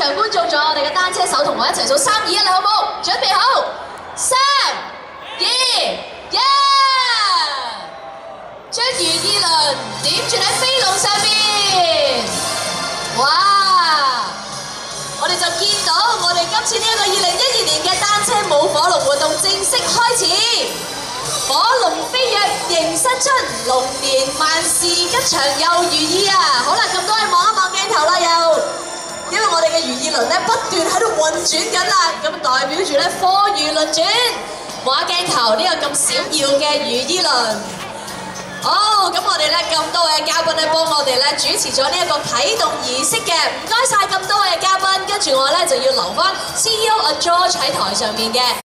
場觀眾，仲有我哋嘅單車手，同我一齊數3、2、1啦，好唔好？準備好，3、2、1，將如意輪點住喺飛龍上面。哇！我哋就見到我哋今次呢一個2012年嘅單車舞火龍活動正式開始。火龍飛躍迎新春，龍年萬事吉祥又如意啊！好啦，咁多位望一望鏡頭啦又。因為我哋嘅如意輪咧不斷喺度運轉緊啦，咁代表住咧貨如輪轉。望下鏡頭呢個咁閃耀嘅如意輪。好，咁我哋咧咁多位嘉賓咧幫我哋咧主持咗呢一個啟動儀式嘅，唔該晒咁多位嘅嘉賓。跟住我咧就要留翻 CEO 阿 George 喺台上面嘅。